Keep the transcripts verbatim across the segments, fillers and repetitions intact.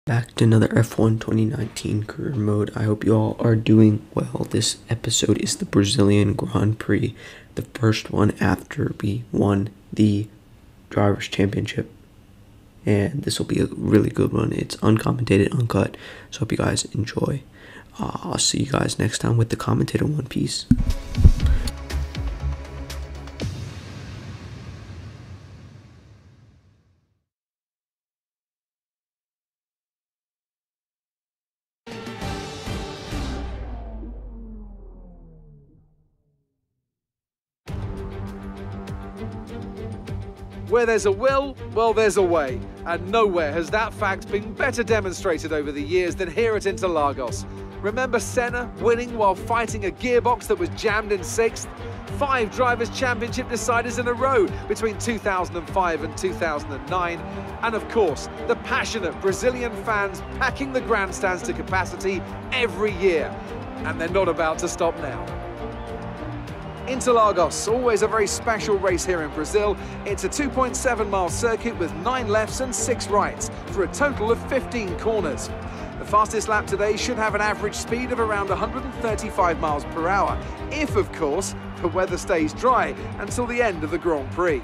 Back to another F one twenty nineteen career mode. I hope you all are doing well. This episode is the Brazilian Grand Prix, the first one after we won the Drivers' Championship. And this will be a really good one. It's uncommented, uncut, so hope you guys enjoy. Uh, I'll see you guys next time with the commentator One Piece. Where there's a will, well, there's a way. And nowhere has that fact been better demonstrated over the years than here at Interlagos. Remember Senna winning while fighting a gearbox that was jammed in sixth? Five Drivers' Championship deciders in a row between two thousand five and two thousand nine. And of course, the passionate Brazilian fans packing the grandstands to capacity every year. And they're not about to stop now. Interlagos, always a very special race here in Brazil. It's a two point seven mile circuit with nine lefts and six rights for a total of fifteen corners. The fastest lap today should have an average speed of around one hundred thirty-five miles per hour, if of course the weather stays dry until the end of the Grand Prix.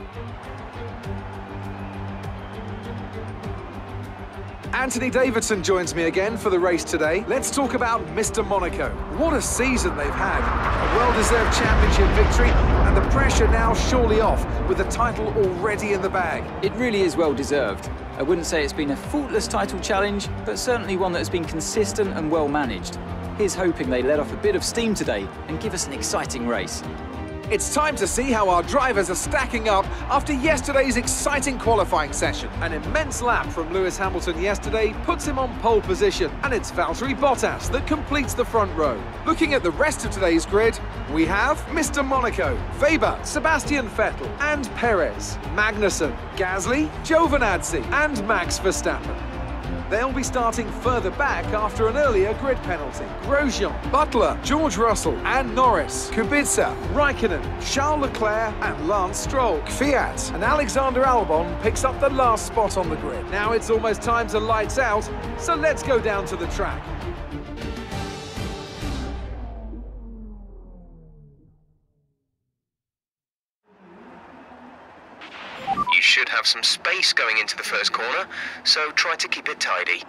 Anthony Davidson joins me again for the race today. Let's talk about Mister Monaco. What a season they've had. A well-deserved championship victory, and the pressure now surely off with the title already in the bag. It really is well-deserved. I wouldn't say it's been a faultless title challenge, but certainly one that has been consistent and well-managed. Here's hoping they let off a bit of steam today and give us an exciting race. It's time to see how our drivers are stacking up after yesterday's exciting qualifying session. An immense lap from Lewis Hamilton yesterday puts him on pole position, and it's Valtteri Bottas that completes the front row. Looking at the rest of today's grid, we have Mister Monaco, Weber, Sebastian Vettel and Perez, Magnussen, Gasly, Giovinazzi and Max Verstappen. They'll be starting further back after an earlier grid penalty. Grosjean, Butler, George Russell and Norris, Kubica, Raikkonen, Charles Leclerc and Lance Stroll, Fiat and Alexander Albon picks up the last spot on the grid. Now it's almost time to lights out, so let's go down to the track. You should have some space going into the first corner, so try to keep it tidy.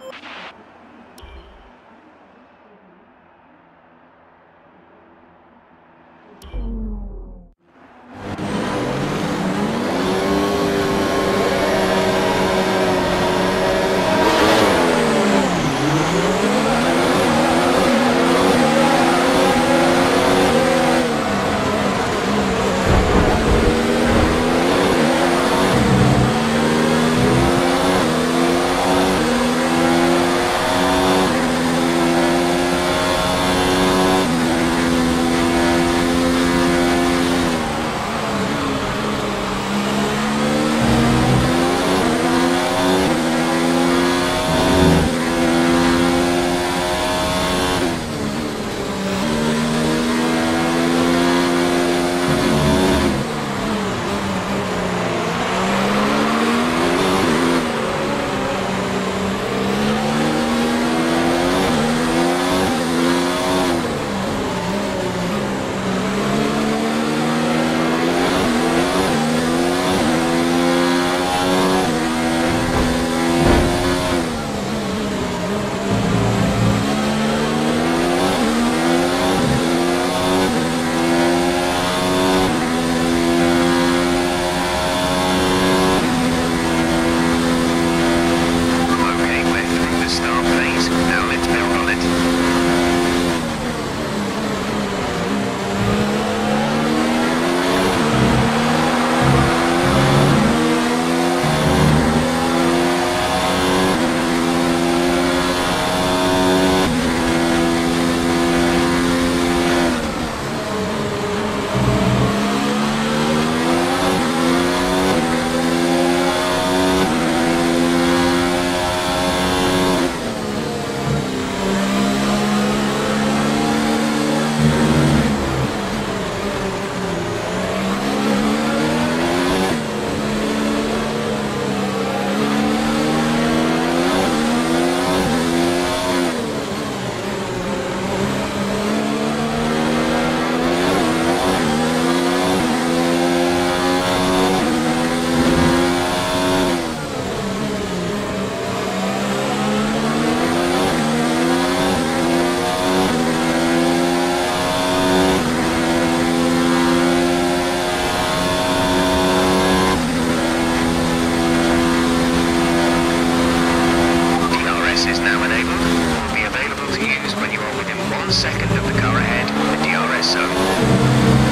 access is now enabled. Will be available to use when you are within one second of the car ahead in the D R S zone.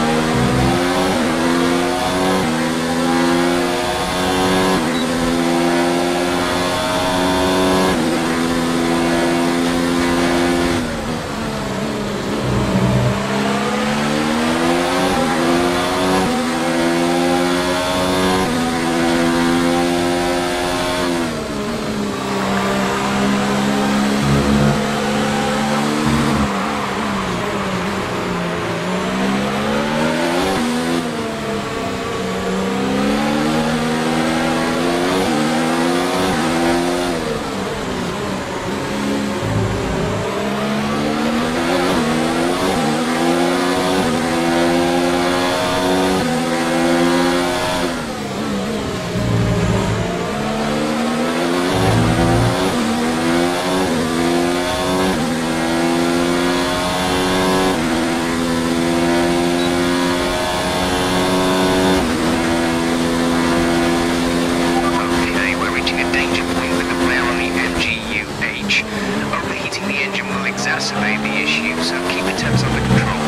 Exacerbate the issue, so keep the temps under control.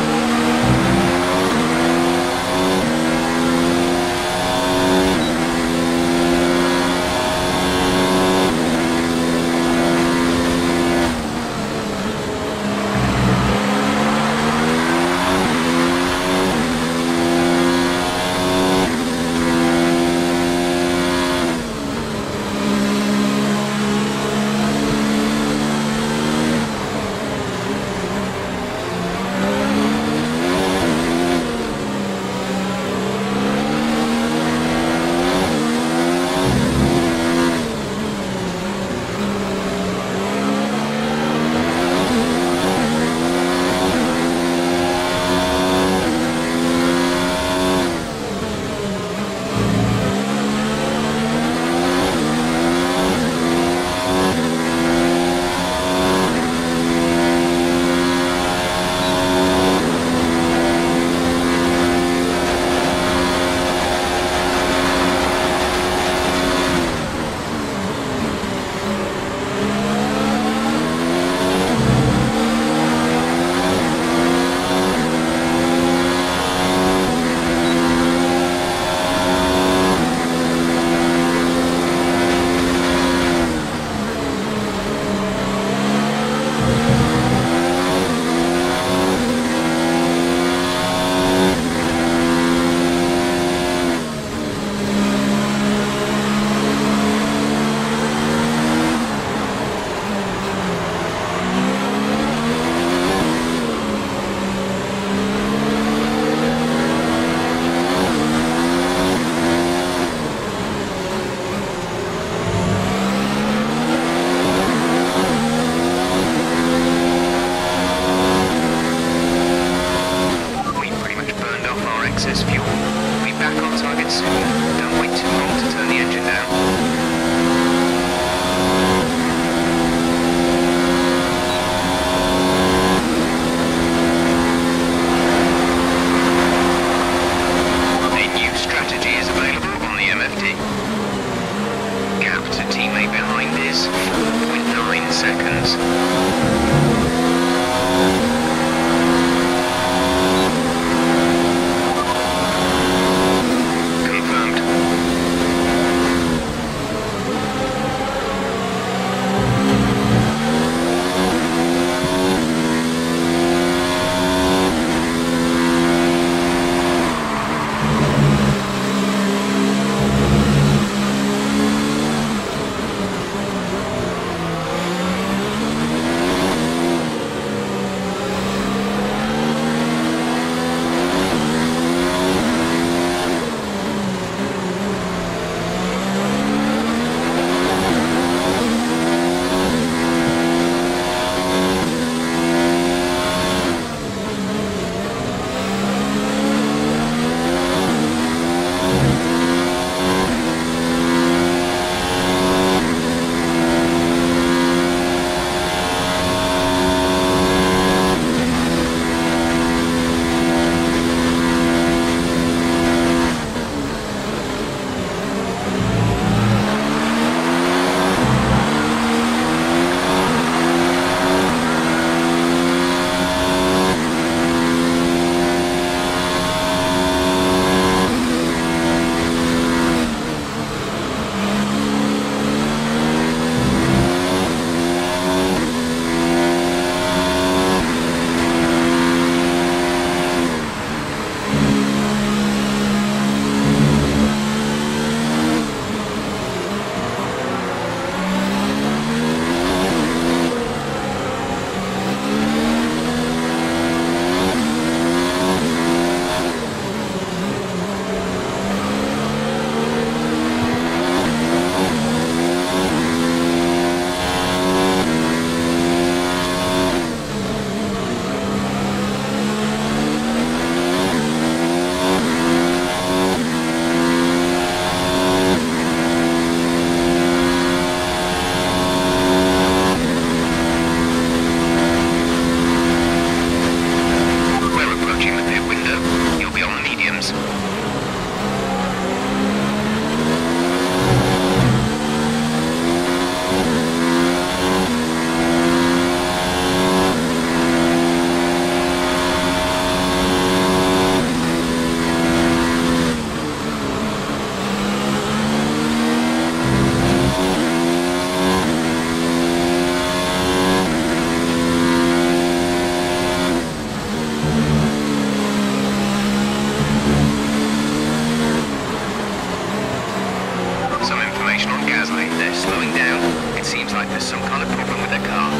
Excess fuel. We'll be back on target soon. Don't wait too long to turn the engine down. A new strategy is available on the M F D. Gap to teammate behind is four point nine seconds. there's some kind of problem with their car.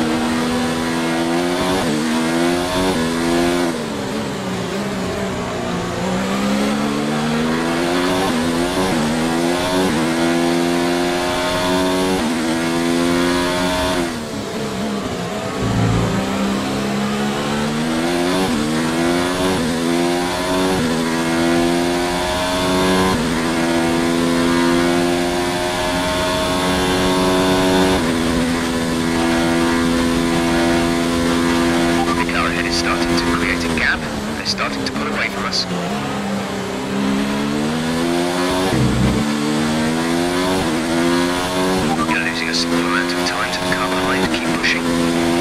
Starting to pull away from us. You're losing a small amount of time to the car behind. Keep pushing.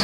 tyres.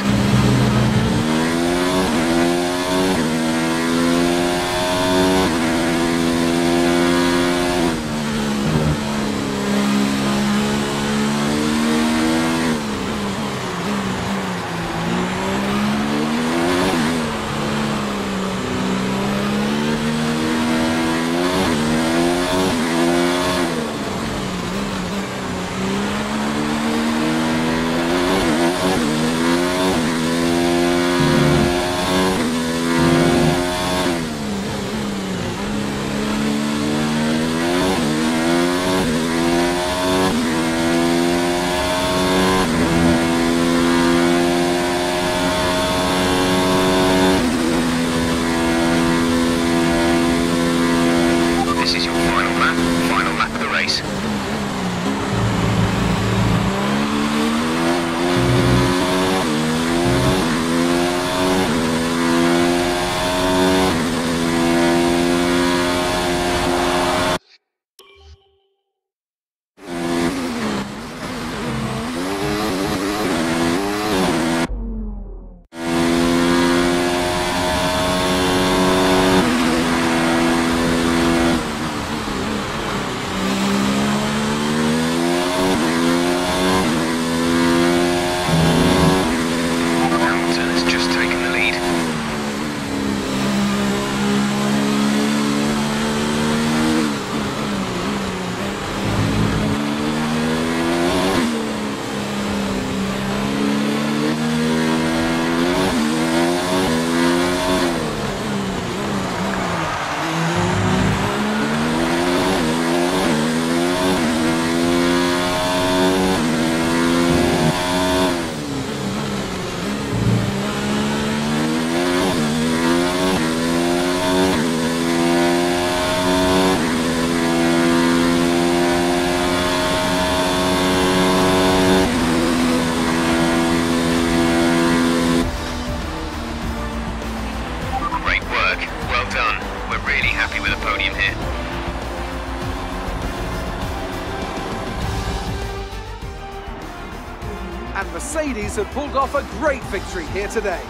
And Mercedes have pulled off a great victory here today.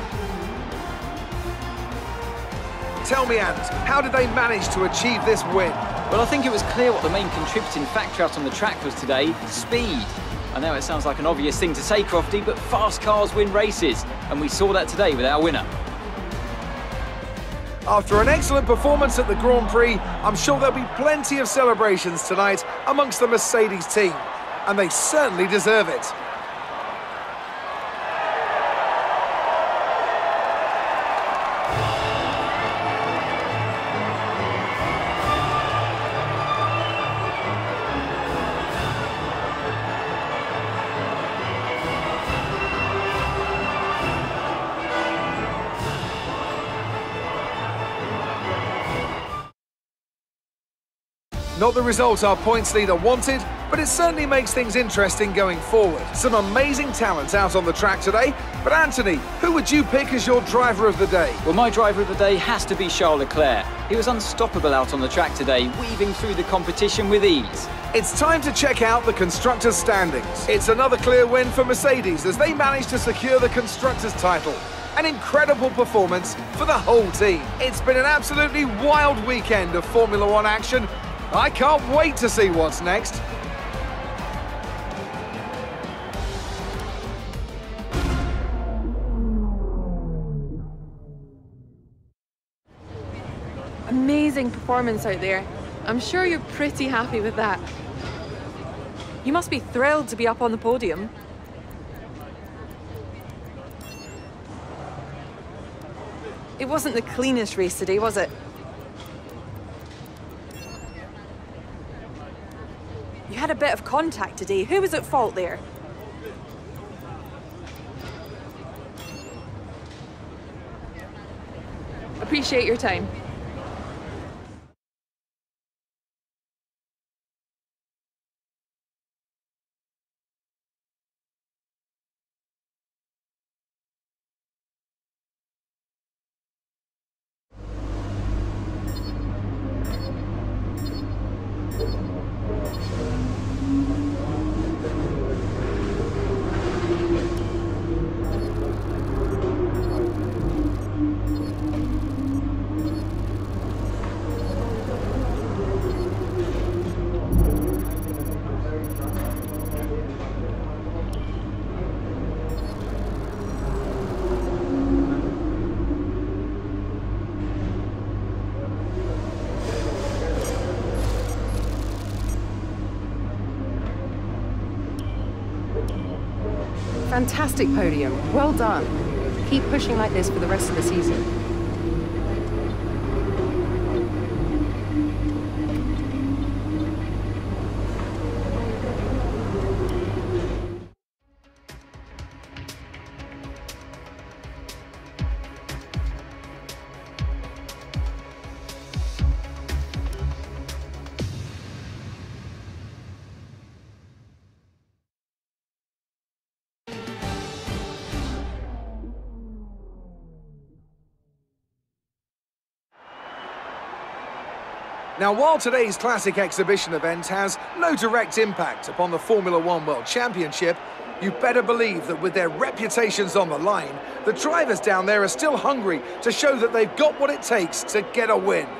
Tell me, Ant, how did they manage to achieve this win? Well, I think it was clear what the main contributing factor out on the track was today: speed. I know it sounds like an obvious thing to say, Crofty, but fast cars win races, and we saw that today with our winner. After an excellent performance at the Grand Prix, I'm sure there'll be plenty of celebrations tonight amongst the Mercedes team, and they certainly deserve it. Not the result our points leader wanted, but it certainly makes things interesting going forward. Some amazing talent out on the track today, but Anthony, who would you pick as your driver of the day? Well, my driver of the day has to be Charles Leclerc. He was unstoppable out on the track today, weaving through the competition with ease. It's time to check out the Constructors' standings. It's another clear win for Mercedes as they managed to secure the Constructors' title. An incredible performance for the whole team. It's been an absolutely wild weekend of Formula One action. I can't wait to see what's next. Amazing performance out there. I'm sure you're pretty happy with that. You must be thrilled to be up on the podium. It wasn't the cleanest race today, was it? You had a bit of contact today. Who was at fault there? Appreciate your time. fantastic podium. Well done. Keep pushing like this for the rest of the season. Now, while today's classic exhibition event has no direct impact upon the Formula One World Championship, you better believe that with their reputations on the line, the drivers down there are still hungry to show that they've got what it takes to get a win.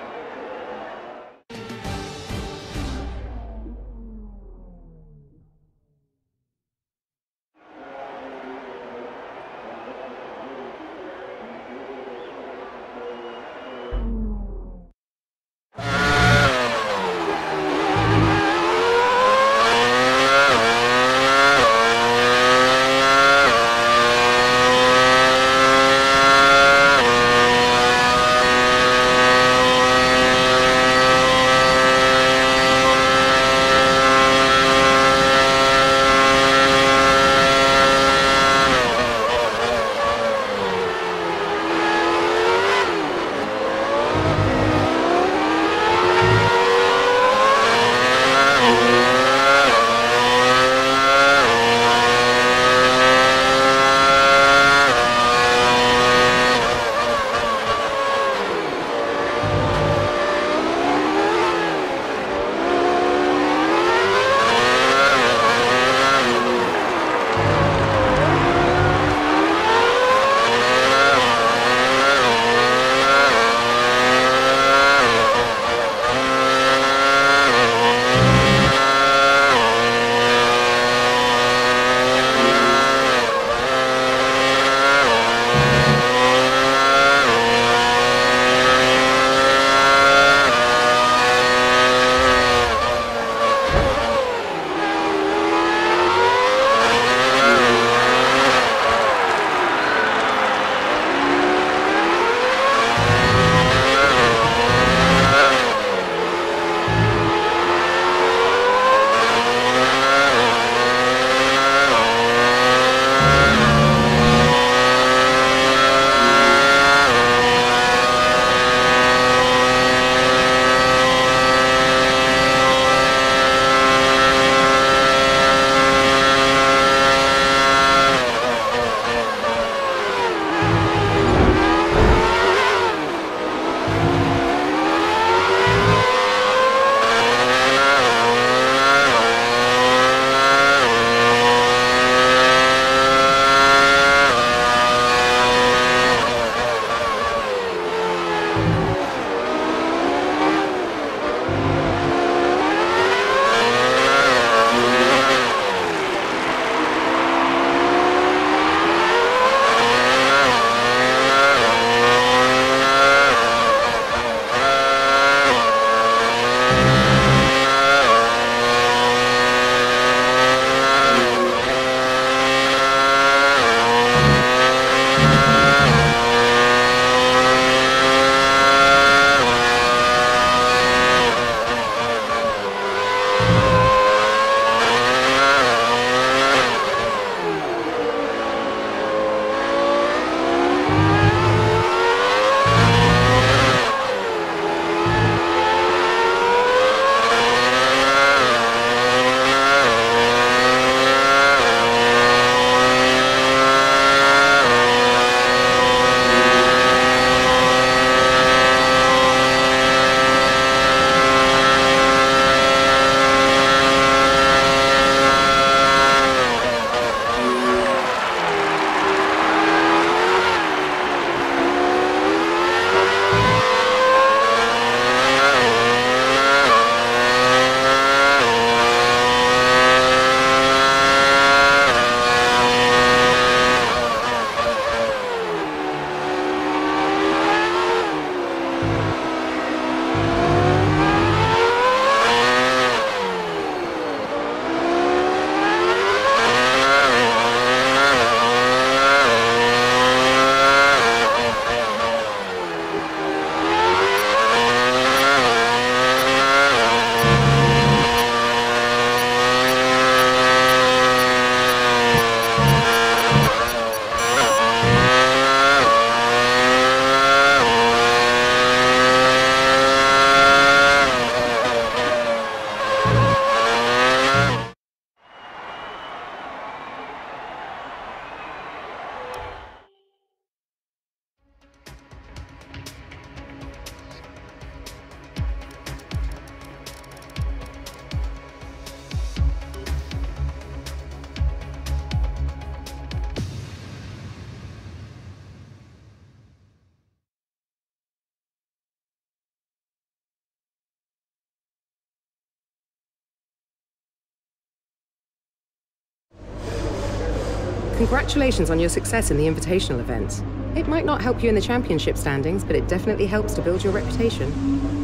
Congratulations on your success in the Invitational event. It might not help you in the championship standings, but it definitely helps to build your reputation.